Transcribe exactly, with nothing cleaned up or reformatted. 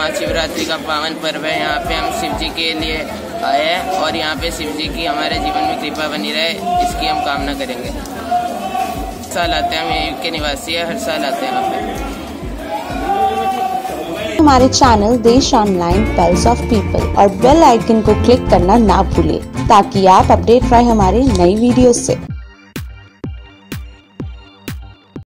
महाशिवरात्रि का पावन पर्व है। यहाँ पे हम शिव जी के लिए आए हैं और यहाँ पे शिव जी की हमारे जीवन में कृपा बनी रहे, इसकी हम कामना करेंगे। हर साल आते हैं, हम यहीं के निवासी है, हर साल आते हैं यहाँ पे। हमारे channel Desh online pulse of people और बेल आइकन को क्लिक करना ना भूलें ताकि आप अपडेट रहे हमारे नई वीडियो से।